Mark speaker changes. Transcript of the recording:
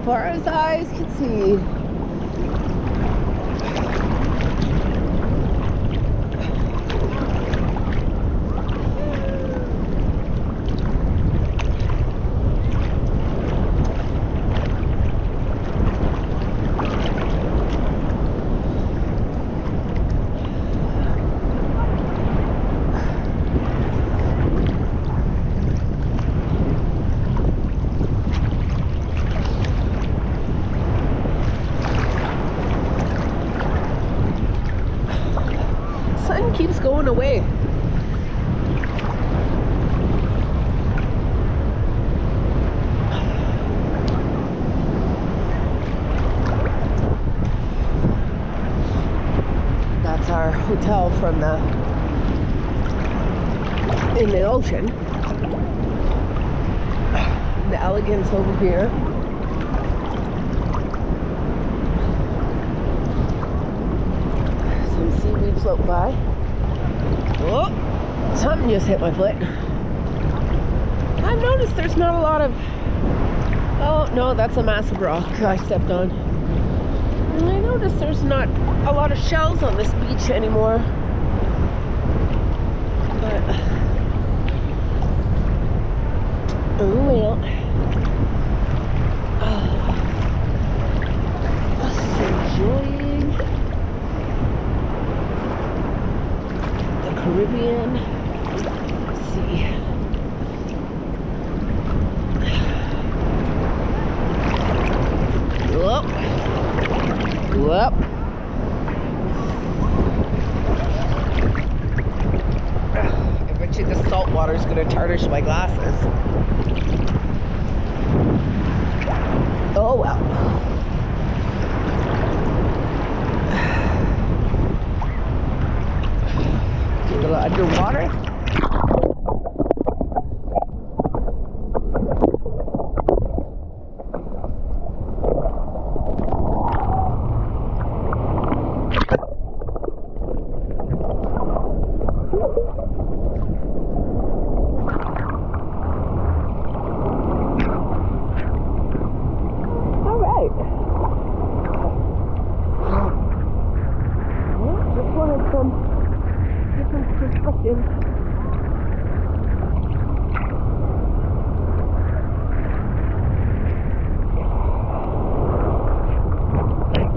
Speaker 1: far as eyes can see. Sun keeps going away. That's our hotel from in the ocean. The elegance over here. Some seaweed float by. Oh, something just hit my foot. I've noticed there's not a lot of... Oh, no, that's a massive rock I stepped on. And I noticed there's not a lot of shells on this beach anymore. But... oh, well. Just enjoying the Caribbean. Let's see. Whoop. Whoop. I bet you the salt water is going to tarnish my glasses. Oh well. Get a little underwater. Some different perspectives.